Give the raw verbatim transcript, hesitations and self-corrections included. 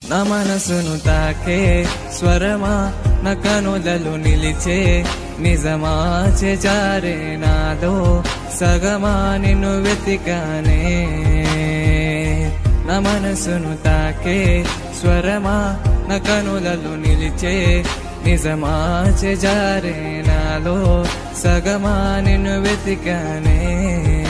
నా మనసును తాకే స్వరమా నా కనులలో నిలిచే నిజమా చేజారే నాలో సగమా నిన్ను వెతికానే నా మనసును తాకే స్వరమా నా కనులలో నిలిచే నిజమా చేజారే నాలో సగమా నిన్ను వెతికానే